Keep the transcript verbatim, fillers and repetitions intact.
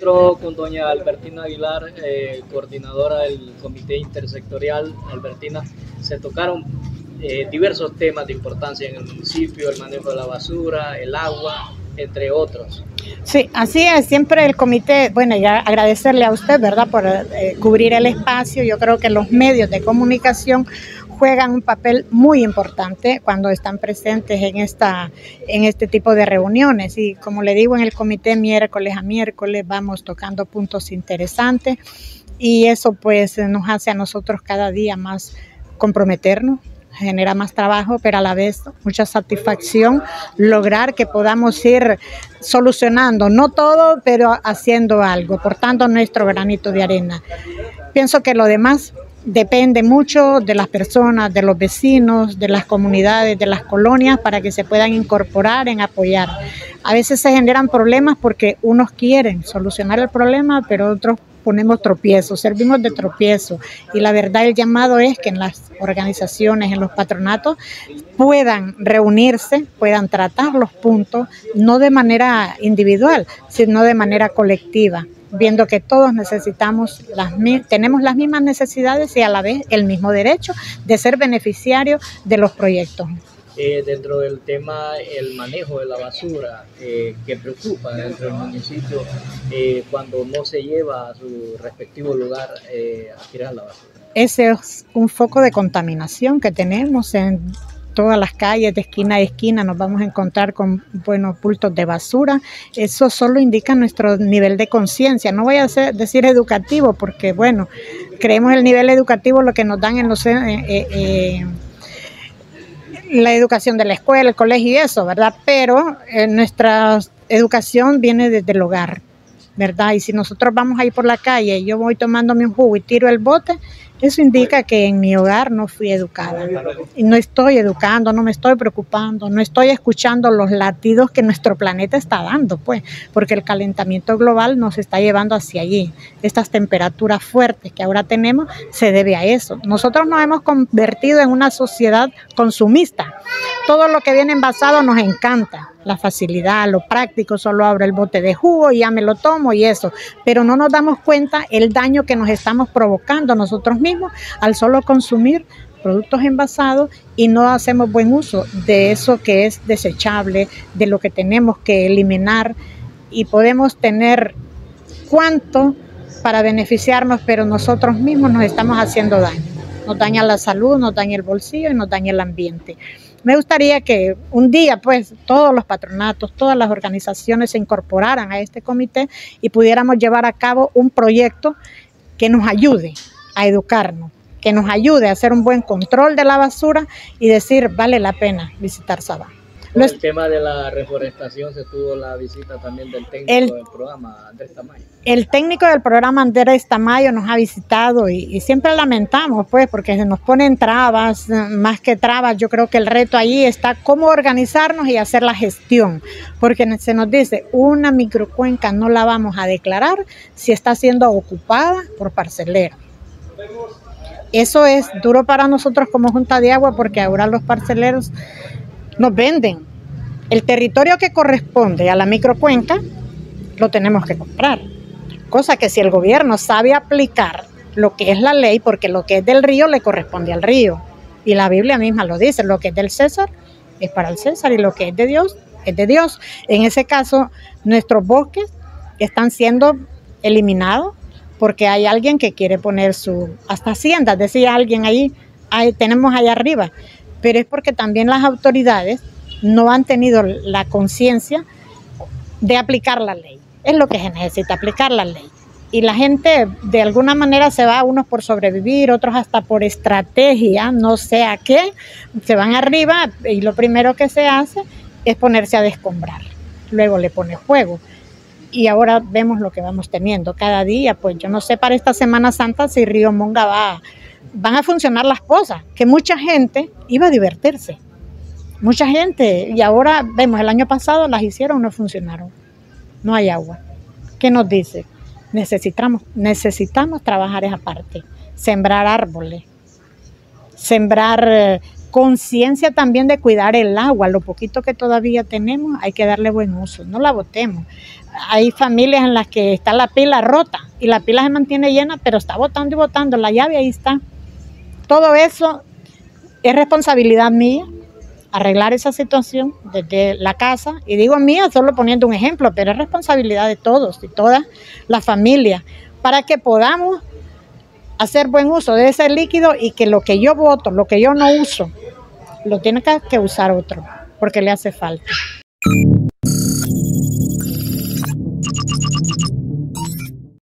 encuentro con doña Albertina Aguilar, eh, coordinadora del Comité Intersectorial. Albertina, se tocaron eh, diversos temas de importancia en el municipio, el manejo de la basura, el agua, entre otros. Sí, así es, siempre el comité, bueno, ya agradecerle a usted, ¿verdad?, por eh, cubrir el espacio. Yo creo que los medios de comunicación juegan un papel muy importante cuando están presentes en esta en este tipo de reuniones, y como le digo, en el comité miércoles a miércoles vamos tocando puntos interesantes, y eso pues nos hace a nosotros cada día más comprometernos, genera más trabajo, pero a la vez mucha satisfacción lograr que podamos ir solucionando, no todo, pero haciendo algo, portando nuestro granito de arena. Pienso que lo demás depende mucho de las personas, de los vecinos, de las comunidades, de las colonias, para que se puedan incorporar en apoyar. A veces se generan problemas porque unos quieren solucionar el problema, pero otros ponemos tropiezos, servimos de tropiezo. Y la verdad, el llamado es que en las organizaciones, en los patronatos, puedan reunirse, puedan tratar los puntos, no de manera individual, sino de manera colectiva, viendo que todos necesitamos, las, tenemos las mismas necesidades y a la vez el mismo derecho de ser beneficiarios de los proyectos. Eh, dentro del tema, el manejo de la basura, eh, que preocupa dentro del municipio eh, cuando no se lleva a su respectivo lugar eh, a tirar la basura. Ese es un foco de contaminación que tenemos en todas las calles, de esquina a esquina nos vamos a encontrar con buenos bultos de basura. Eso solo indica nuestro nivel de conciencia. No voy a hacer, decir educativo, porque bueno, creemos el nivel educativo lo que nos dan en los eh, eh, la educación de la escuela, el colegio y eso, ¿verdad? Pero eh, nuestra educación viene desde el hogar, ¿verdad? Y si nosotros vamos ahí por la calle y yo voy tomándome un jugo y tiro el bote, eso indica que en mi hogar no fui educada. Y no estoy educando, no me estoy preocupando, no estoy escuchando los latidos que nuestro planeta está dando, pues, porque el calentamiento global nos está llevando hacia allí. Estas temperaturas fuertes que ahora tenemos se debe a eso. Nosotros nos hemos convertido en una sociedad consumista. Todo lo que viene envasado nos encanta. La facilidad, lo práctico, solo abro el bote de jugo y ya me lo tomo y eso, pero no nos damos cuenta el daño que nos estamos provocando nosotros mismos al solo consumir productos envasados y no hacemos buen uso de eso que es desechable, de lo que tenemos que eliminar, y podemos tener cuánto para beneficiarnos, pero nosotros mismos nos estamos haciendo daño. Nos daña la salud, nos daña el bolsillo y nos daña el ambiente. Me gustaría que un día, pues, todos los patronatos, todas las organizaciones se incorporaran a este comité y pudiéramos llevar a cabo un proyecto que nos ayude a educarnos, que nos ayude a hacer un buen control de la basura y decir, vale la pena visitar Sabá. Con el tema de la reforestación se tuvo la visita también del técnico el, del programa, Andrés Tamayo. El técnico del programa, Andrés Tamayo, nos ha visitado y, y siempre lamentamos, pues, porque se nos ponen trabas, más que trabas. Yo creo que el reto ahí está cómo organizarnos y hacer la gestión, porque se nos dice, una microcuenca no la vamos a declarar si está siendo ocupada por parceleros. Eso es duro para nosotros como Junta de Agua, porque ahora los parceleros nos venden el territorio que corresponde a la microcuenca, lo tenemos que comprar, cosa que si el gobierno sabe aplicar lo que es la ley, porque lo que es del río le corresponde al río, y la Biblia misma lo dice, lo que es del César es para el César y lo que es de Dios es de Dios. En ese caso, nuestros bosques están siendo eliminados porque hay alguien que quiere poner su, hasta haciendas, decía alguien ahí, ahí tenemos allá arriba, pero es porque también las autoridades no han tenido la conciencia de aplicar la ley. Es lo que se necesita, aplicar la ley. Y la gente de alguna manera se va, unos por sobrevivir, otros hasta por estrategia, no sé a qué, se van arriba y lo primero que se hace es ponerse a descombrar. Luego le pone fuego. Y ahora vemos lo que vamos teniendo cada día. Pues yo no sé para esta Semana Santa si Río Monga va a... van a funcionar las cosas, que mucha gente iba a divertirse, mucha gente, y ahora vemos, el año pasado las hicieron, no funcionaron, no hay agua. ¿Qué nos dice? Necesitamos, necesitamos trabajar esa parte, sembrar árboles, sembrar Conciencia también de cuidar el agua, lo poquito que todavía tenemos hay que darle buen uso, no la botemos. Hay familias en las que está la pila rota y la pila se mantiene llena, pero está botando y botando, la llave ahí está. Todo eso es responsabilidad mía, arreglar esa situación desde la casa, y digo mía solo poniendo un ejemplo, pero es responsabilidad de todos y todas las familias, para que podamos hacer buen uso de ese líquido y que lo que yo boto, lo que yo no uso, lo tiene que usar otro, porque le hace falta.